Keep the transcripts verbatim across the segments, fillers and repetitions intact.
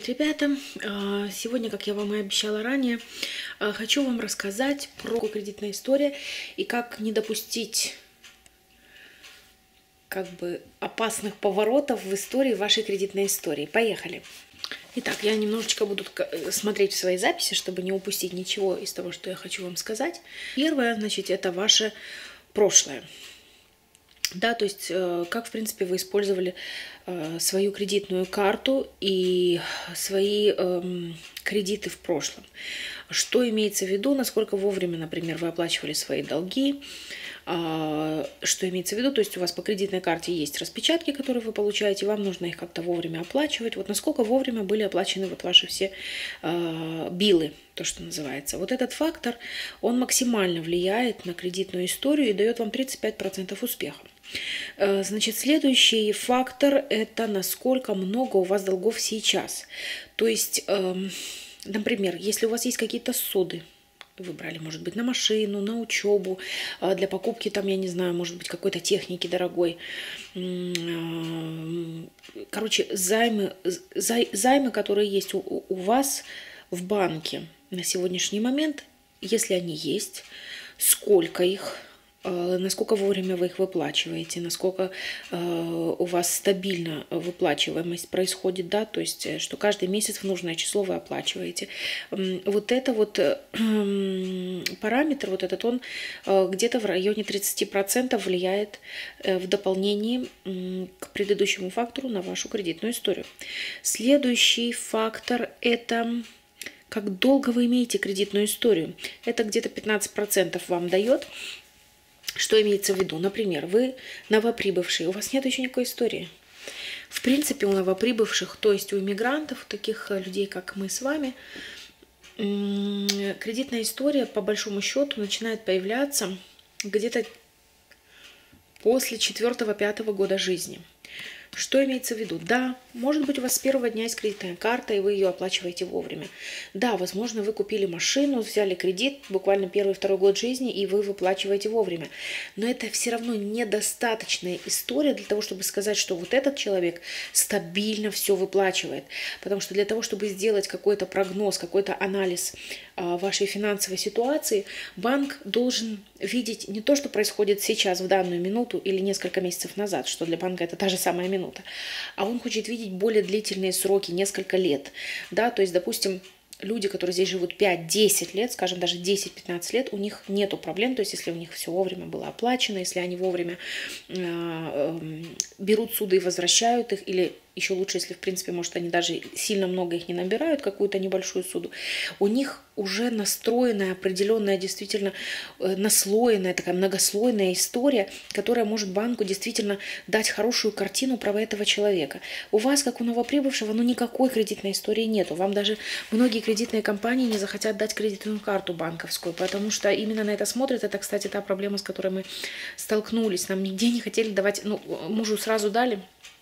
Привет, ребята! Сегодня, как я вам и обещала ранее, хочу вам рассказать про кредитную историю и как не допустить как бы опасных поворотов в истории вашей кредитной истории. Поехали! Итак, я немножечко буду смотреть в свои записи, чтобы не упустить ничего из того, что я хочу вам сказать. Первое, значит, это ваше прошлое. Да, то есть как, в принципе, вы использовали э, свою кредитную карту и свои э, кредиты в прошлом. Что имеется в виду, насколько вовремя, например, вы оплачивали свои долги, э, что имеется в виду, то есть у вас по кредитной карте есть распечатки, которые вы получаете, вам нужно их как-то вовремя оплачивать. Вот насколько вовремя были оплачены вот ваши все э, биллы, то, что называется. Вот этот фактор, он максимально влияет на кредитную историю и дает вам тридцать пять процентов успеха. Значит, следующий фактор – это насколько много у вас долгов сейчас. То есть, например, если у вас есть какие-то ссуды, вы брали, может быть, на машину, на учебу, для покупки, там, я не знаю, может быть, какой-то техники дорогой. Короче, займы, займы, которые есть у, у вас в банке на сегодняшний момент, если они есть, сколько их, насколько вовремя вы их выплачиваете, насколько э, у вас стабильно выплачиваемость происходит, да, то есть, что каждый месяц в нужное число вы оплачиваете. Вот это вот э, параметр, вот этот, он э, где-то в районе тридцати процентов влияет э, в дополнении э, к предыдущему фактору на вашу кредитную историю. Следующий фактор – это как долго вы имеете кредитную историю. Это где-то пятнадцать процентов вам дает. Что имеется в виду? Например, вы новоприбывшие, у вас нет еще никакой истории. В принципе, у новоприбывших, то есть у иммигрантов, таких людей, как мы с вами, кредитная история, по большому счету, начинает появляться где-то после четвёртого-пятого года жизни. Что имеется в виду? Да, может быть, у вас с первого дня есть кредитная карта, и вы ее оплачиваете вовремя. Да, возможно, вы купили машину, взяли кредит, буквально первый-второй год жизни, и вы выплачиваете вовремя. Но это все равно недостаточная история для того, чтобы сказать, что вот этот человек стабильно все выплачивает. Потому что для того, чтобы сделать какой-то прогноз, какой-то анализ вашей финансовой ситуации, банк должен видеть не то, что происходит сейчас, в данную минуту или несколько месяцев назад, что для банка это та же самая минута, а он хочет видеть более длительные сроки, несколько лет. Да, то есть, допустим, люди, которые здесь живут пять-десять лет, скажем, даже десять-пятнадцать лет, у них нету проблем, то есть если у них все вовремя было оплачено, если они вовремя э, э, берут суды и возвращают их, или еще лучше, если, в принципе, может, они даже сильно много их не набирают, какую-то небольшую суду, у них уже настроенная, определенная, действительно э, наслоенная, такая многослойная история, которая может банку действительно дать хорошую картину про этого человека. У вас, как у новоприбывшего, ну никакой кредитной истории нету. Вам даже многие кредитные компании не захотят дать кредитную карту банковскую, потому что именно на это смотрят. Это, кстати, та проблема, с которой мы столкнулись. Нам нигде не хотели давать, ну, мужу сразу дали.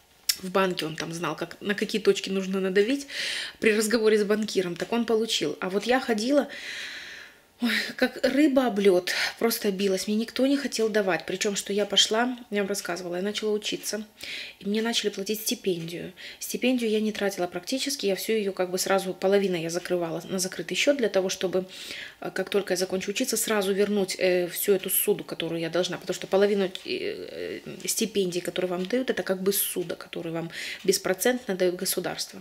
В банке он там знал, как, на какие точки нужно надавить при разговоре с банкиром. Так он получил. А вот я ходила, ой, как рыба об лед, просто билась. Мне никто не хотел давать. Причем, что я пошла, я вам рассказывала, я начала учиться. И мне начали платить стипендию. Стипендию я не тратила практически. Я всю ее как бы сразу, половина я закрывала на закрытый счет, для того, чтобы, как только я закончу учиться, сразу вернуть э, всю эту суду, которую я должна. Потому что половину э, стипендий, которые вам дают, это как бы суда, которую вам беспроцентно дает государство.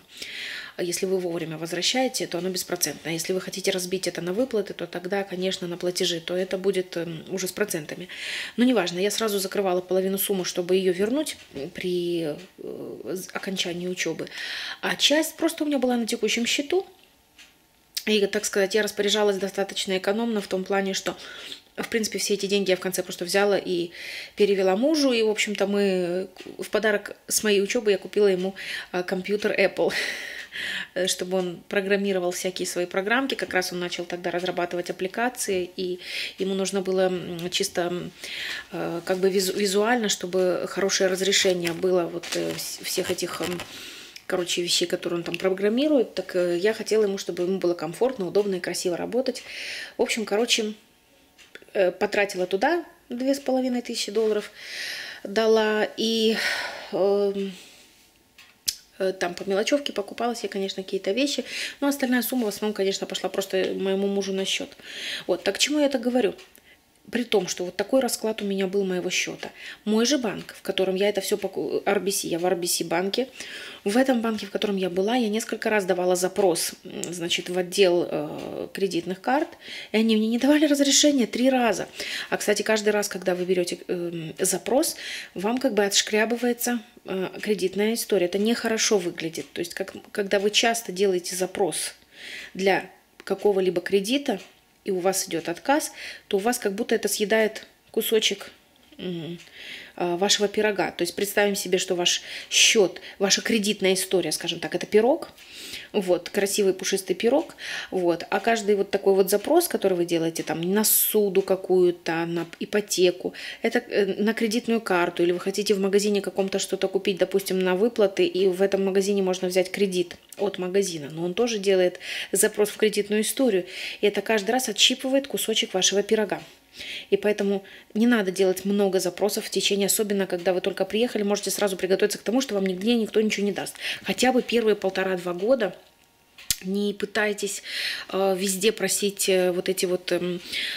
А если вы вовремя возвращаете, то оно беспроцентное. Если вы хотите разбить это на выплаты, то тогда, конечно, на платежи, то это будет уже с процентами. Но неважно, я сразу закрывала половину суммы, чтобы ее вернуть при окончании учебы. А часть просто у меня была на текущем счету. И, так сказать, я распоряжалась достаточно экономно в том плане, что, в принципе, все эти деньги я в конце просто взяла и перевела мужу. И, в общем-то, мы в подарок с моей учебы я купила ему компьютер Apple, чтобы он программировал всякие свои программки. Как раз он начал тогда разрабатывать аппликации, и ему нужно было чисто как бы визуально, чтобы хорошее разрешение было вот всех этих, короче, вещей, которые он там программирует. Так я хотела ему, чтобы ему было комфортно, удобно и красиво работать. В общем, короче, потратила туда две с половиной тысячи долларов, дала, и там по мелочевке покупалась я, конечно, какие-то вещи, но остальная сумма в основном, конечно, пошла просто моему мужу на счет. Вот, так к чему я это говорю? При том, что вот такой расклад у меня был моего счета. Мой же банк, в котором я это все покупала, ар би си, я в ар би си банке, в этом банке, в котором я была, я несколько раз давала запрос, значит, в отдел э, кредитных карт, и они мне не давали разрешения три раза. А, кстати, каждый раз, когда вы берете э, запрос, вам как бы отшкрябывается э, кредитная история. Это нехорошо выглядит. То есть, как, когда вы часто делаете запрос для какого-либо кредита, и у вас идет отказ, то у вас как будто это съедает кусочек вашего пирога. То есть представим себе, что ваш счет, ваша кредитная история, скажем так, это пирог, вот, красивый пушистый пирог, вот, а каждый вот такой вот запрос, который вы делаете там на суду какую-то, на ипотеку, это на кредитную карту, или вы хотите в магазине каком-то что-то купить, допустим, на выплаты, и в этом магазине можно взять кредит от магазина, но он тоже делает запрос в кредитную историю, и это каждый раз отщипывает кусочек вашего пирога. И поэтому не надо делать много запросов в течение, особенно когда вы только приехали, можете сразу приготовиться к тому, что вам нигде никто ничего не даст. Хотя бы первые полтора-два года не пытайтесь э, везде просить э, вот эти вот э,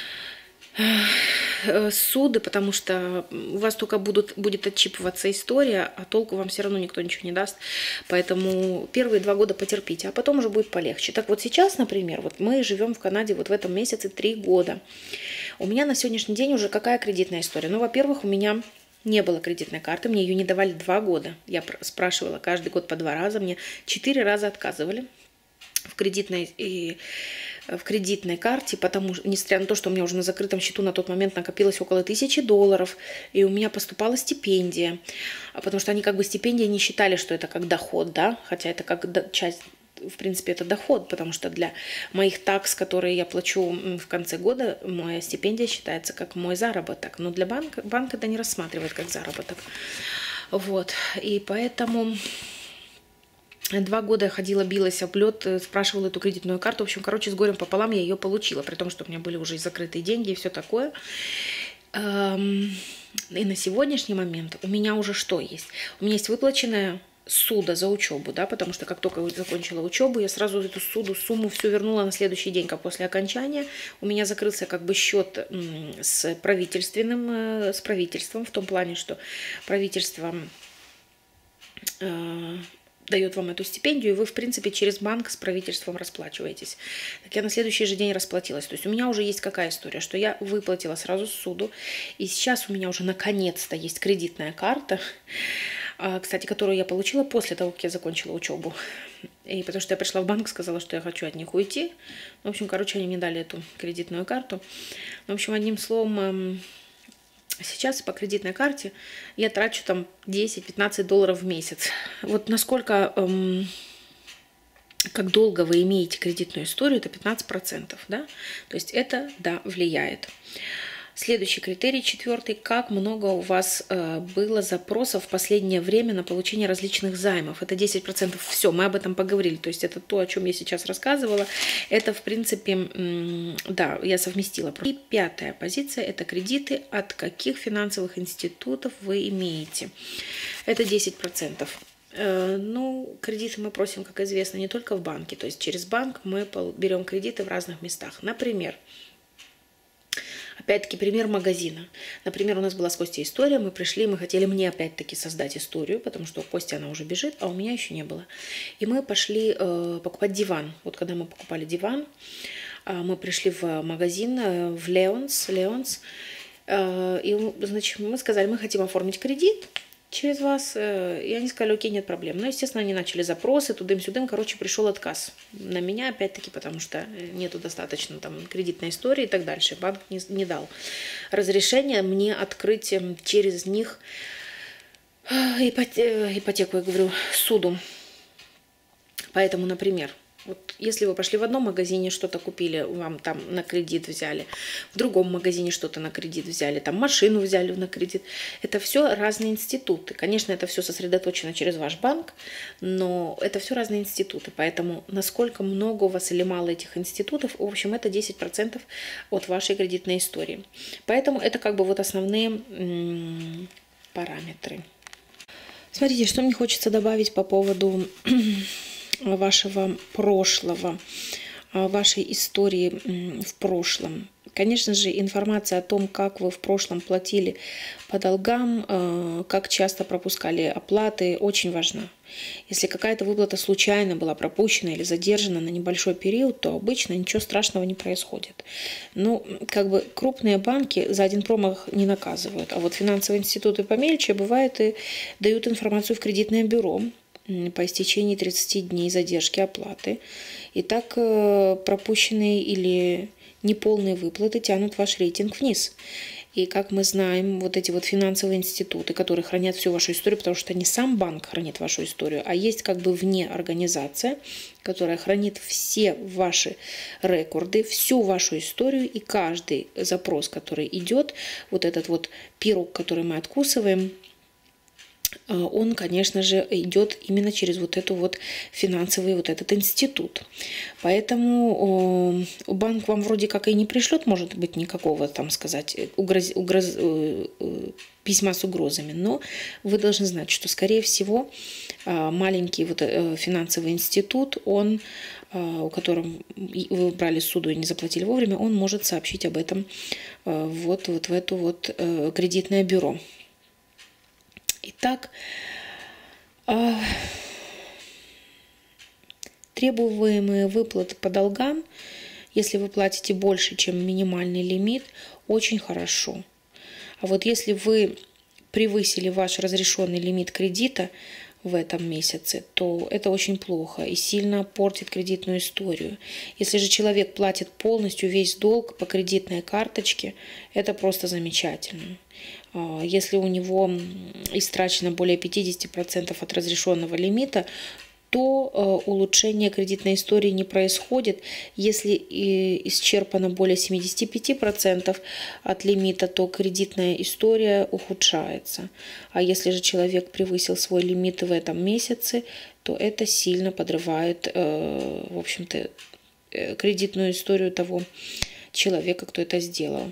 э, суды, потому что у вас только будут, будет отчипываться история, а толку вам все равно никто ничего не даст. Поэтому первые два года потерпите, а потом уже будет полегче. Так вот сейчас, например, вот мы живем в Канаде вот в этом месяце три года. У меня на сегодняшний день уже какая кредитная история? Ну, во-первых, у меня не было кредитной карты, мне ее не давали два года. Я спрашивала каждый год по два раза, мне четыре раза отказывали в кредитной, и, в кредитной карте, потому что, несмотря на то, что у меня уже на закрытом счету на тот момент накопилось около тысячи долларов, и у меня поступала стипендия, потому что они как бы стипендии не считали, что это как доход, да, хотя это как часть... В принципе, это доход, потому что для моих такс, которые я плачу в конце года, моя стипендия считается как мой заработок. Но для банка, банк это не рассматривает как заработок. Вот. И поэтому два года я ходила, билась об лед, спрашивала эту кредитную карту. В общем, короче, с горем пополам я ее получила, при том, что у меня были уже и закрытые деньги и все такое. И на сегодняшний момент у меня уже что есть? У меня есть выплаченная суда за учебу, да, потому что как только я закончила учебу, я сразу эту суду, сумму всю вернула на следующий день, как после окончания. У меня закрылся как бы счет с правительственным, с правительством, в том плане, что правительство э, дает вам эту стипендию, и вы, в принципе, через банк с правительством расплачиваетесь. Так я на следующий же день расплатилась. То есть у меня уже есть какая история, что я выплатила сразу суду, и сейчас у меня уже наконец-то есть кредитная карта, кстати, которую я получила после того, как я закончила учебу. И потому что я пришла в банк, сказала, что я хочу от них уйти. В общем, короче, они мне дали эту кредитную карту. В общем, одним словом, сейчас по кредитной карте я трачу там десять-пятнадцать долларов в месяц. Вот насколько, эм, как долго вы имеете кредитную историю, это пятнадцать процентов, да? То есть это, да, влияет. Следующий критерий, четвертый. Как много у вас э, было запросов в последнее время на получение различных займов? Это десять процентов. Все, мы об этом поговорили. То есть это то, о чем я сейчас рассказывала. Это, в принципе, да, я совместила. И пятая позиция – это кредиты. От каких финансовых институтов вы имеете? Это десять процентов. Э, ну, кредиты мы просим, как известно, не только в банке. То есть через банк мы берем кредиты в разных местах. Например, опять-таки, пример магазина. Например, у нас была с Костей история, мы пришли, мы хотели мне опять-таки создать историю, потому что у Кости она уже бежит, а у меня еще не было. И мы пошли э, покупать диван. Вот когда мы покупали диван, э, мы пришли в магазин, э, в Leon's, Leon's э, и, значит, мы сказали, мы хотим оформить кредит через вас, и они сказали, окей, нет проблем. Ну, естественно, они начали запросы, тудым-сюдым, короче, пришел отказ на меня, опять-таки, потому что нету достаточно там кредитной истории и так дальше. Банк не, не дал разрешения мне открыть через них ипотеку, я говорю, суду. Поэтому, например, вот если вы пошли в одном магазине, что-то купили, вам там на кредит взяли, в другом магазине что-то на кредит взяли, там машину взяли на кредит, это все разные институты. Конечно, это все сосредоточено через ваш банк, но это все разные институты. Поэтому насколько много у вас или мало этих институтов, в общем, это десять процентов от вашей кредитной истории. Поэтому это как бы вот основные м- параметры. Смотрите, что мне хочется добавить по поводу вашего прошлого, вашей истории в прошлом. Конечно же, информация о том, как вы в прошлом платили по долгам, как часто пропускали оплаты, очень важна. Если какая-то выплата случайно была пропущена или задержана на небольшой период, то обычно ничего страшного не происходит. Ну, как бы крупные банки за один промах не наказывают, а вот финансовые институты помельче бывает и дают информацию в кредитное бюро по истечении тридцати дней задержки оплаты. И так пропущенные или неполные выплаты тянут ваш рейтинг вниз. И как мы знаем, вот эти вот финансовые институты, которые хранят всю вашу историю, потому что не сам банк хранит вашу историю, а есть как бы вне организация, которая хранит все ваши рекорды, всю вашу историю, и каждый запрос, который идет, вот этот вот пирог, который мы откусываем, он, конечно же, идет именно через вот эту вот финансовый вот этот институт. Поэтому банк вам вроде как и не пришлет, может быть, никакого, там сказать, угроз, угроз, письма с угрозами, но вы должны знать, что, скорее всего, маленький вот финансовый институт, он, у которого вы брали суду и не заплатили вовремя, он может сообщить об этом вот, вот в это вот кредитное бюро. Итак, требуемые выплаты по долгам, если вы платите больше, чем минимальный лимит, очень хорошо. А вот если вы превысили ваш разрешенный лимит кредита в этом месяце, то это очень плохо и сильно портит кредитную историю. Если же человек платит полностью весь долг по кредитной карточке, это просто замечательно. Если у него истрачено более пятидесяти процентов от разрешенного лимита, то улучшение кредитной истории не происходит. Если исчерпано более семидесяти пяти процентов от лимита, то кредитная история ухудшается. А если же человек превысил свой лимит в этом месяце, то это сильно подрывает, в общем-то, кредитную историю того человека, кто это сделал.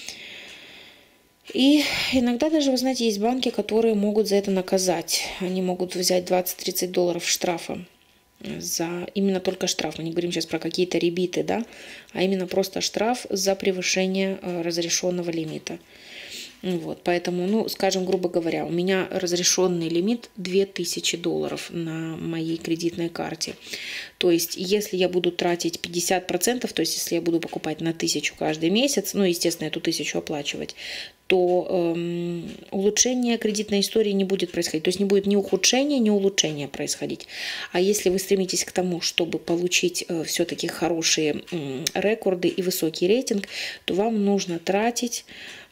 И иногда даже, вы знаете, есть банки, которые могут за это наказать. Они могут взять двадцать-тридцать долларов штрафа за именно только штраф. Мы не говорим сейчас про какие-то ребиты, да, а именно просто штраф за превышение разрешенного лимита. Вот, поэтому, ну, скажем, грубо говоря, у меня разрешенный лимит две тысячи долларов на моей кредитной карте. То есть, если я буду тратить пятьдесят процентов, то есть, если я буду покупать на тысячу каждый месяц, ну, естественно, эту тысячу оплачивать, то эм, улучшение кредитной истории не будет происходить. То есть, не будет ни ухудшения, ни улучшения происходить. А если вы стремитесь к тому, чтобы получить э, все-таки хорошие э, рекорды и высокий рейтинг, то вам нужно тратить...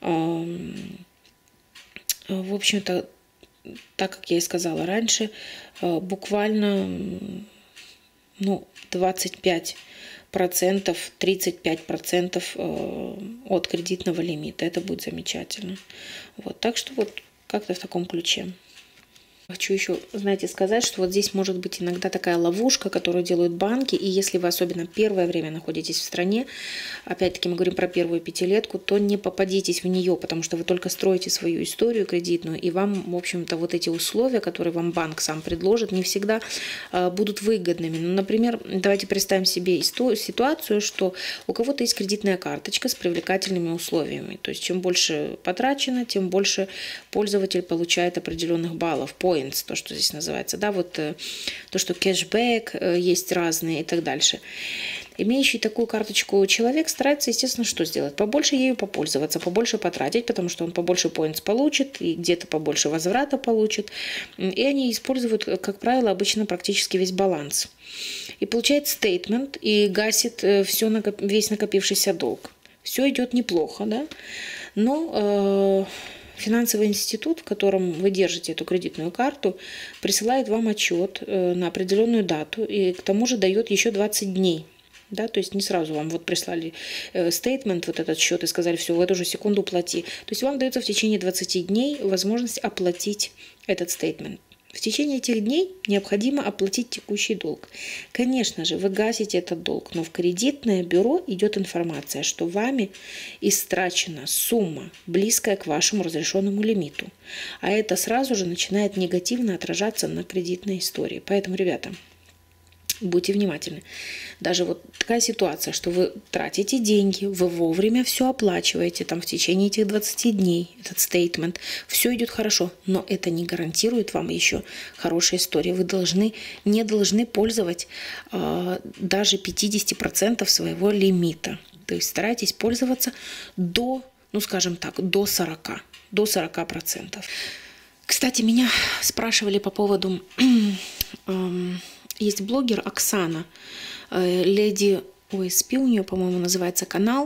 В общем-то, так как я и сказала раньше, буквально ну, двадцать пять процентов, тридцать пять процентов от кредитного лимита. Это будет замечательно. Вот, так что вот как-то в таком ключе. Хочу еще, знаете, сказать, что вот здесь может быть иногда такая ловушка, которую делают банки, и если вы особенно первое время находитесь в стране, опять-таки мы говорим про первую пятилетку, то не попадитесь в нее, потому что вы только строите свою историю кредитную, и вам, в общем-то, вот эти условия, которые вам банк сам предложит, не всегда э, будут выгодными. Ну, например, давайте представим себе ситуацию, что у кого-то есть кредитная карточка с привлекательными условиями, то есть чем больше потрачено, тем больше пользователь получает определенных баллов, поинтов, то, что здесь называется, да, вот то, что кэшбэк есть разные и так дальше. Имеющий такую карточку человек старается, естественно, что сделать? Побольше ею попользоваться, побольше потратить, потому что он побольше points получит и где-то побольше возврата получит. И они используют, как правило, обычно практически весь баланс. И получает стейтмент и гасит все, весь накопившийся долг. Все идет неплохо, да, но... Финансовый институт, в котором вы держите эту кредитную карту, присылает вам отчет на определенную дату и к тому же дает еще двадцать дней. Да, то есть не сразу вам вот прислали стейтмент, вот этот счет, и сказали, все, в эту же секунду плати. То есть вам дается в течение двадцати дней возможность оплатить этот стейтмент. В течение этих дней необходимо оплатить текущий долг. Конечно же, вы гасите этот долг, но в кредитное бюро идет информация, что вами истрачена сумма, близкая к вашему разрешенному лимиту. А это сразу же начинает негативно отражаться на кредитной истории. Поэтому, ребята, будьте внимательны. Даже вот такая ситуация, что вы тратите деньги, вы вовремя все оплачиваете, там в течение этих двадцати дней, этот стейтмент, все идет хорошо, но это не гарантирует вам еще хорошей истории. Вы должны, не должны пользовать э, даже пятьдесят процентов своего лимита. То есть старайтесь пользоваться до, ну скажем так, до сорока, до сорока процентов. Кстати, меня спрашивали по поводу... Э, Есть блогер Оксана, леди о эс пи у нее, по-моему, называется канал,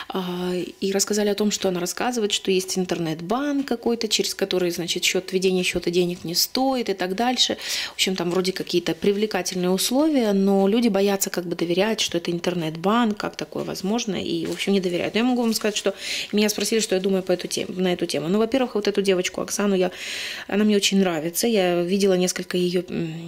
и рассказали о том, что она рассказывает, что есть интернет-банк какой-то, через который, значит, счет введения счета денег не стоит и так дальше. В общем, там вроде какие-то привлекательные условия, но люди боятся как бы доверять, что это интернет-банк, как такое возможно, и, в общем, не доверяют. Но я могу вам сказать, что меня спросили, что я думаю по эту тему, на эту тему. Ну, во-первых, вот эту девочку Оксану, я, она мне очень нравится. Я видела несколько ее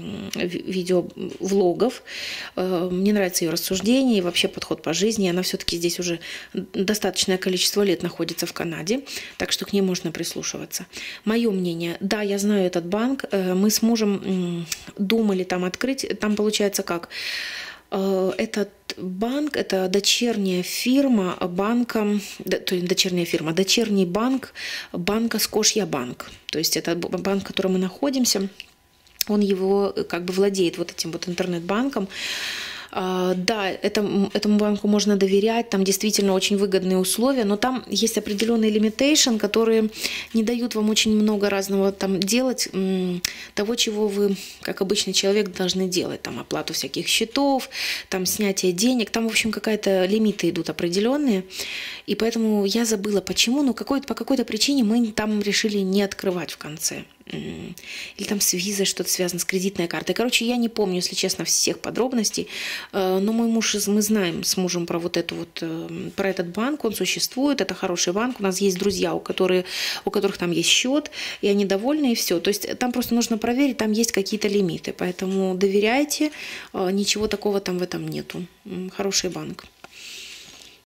видео-влогов. Мне нравится ее рассуждение, вообще подход по жизни. Она все-таки здесь уже достаточное количество лет находится в Канаде, так что к ней можно прислушиваться. Мое мнение, да, я знаю этот банк, мы с мужем думали там открыть, там получается как? Этот банк, это дочерняя фирма банка, то есть дочерняя фирма, дочерний банк банка Скошьябанк. То есть это банк, в котором мы находимся, он его как бы владеет вот этим вот интернет-банком. Да, это, этому банку можно доверять, там действительно очень выгодные условия, но там есть определенные limitation, которые не дают вам очень много разного там делать, того, чего вы, как обычный человек, должны делать. Там оплату всяких счетов, там снятие денег, там, в общем, какая-то лимиты идут определенные. И поэтому я забыла, почему, но какой-то, по какой-то причине мы там решили не открывать в конце. Или там с визой что-то связано, с кредитной картой. Короче, я не помню, если честно, всех подробностей, но мой муж, мы знаем с мужем про вот эту вот, про этот банк, он существует, это хороший банк, у нас есть друзья, у которых, у которых там есть счет, и они довольны, и все. То есть там просто нужно проверить, там есть какие-то лимиты, поэтому доверяйте, ничего такого там в этом нету. Хороший банк.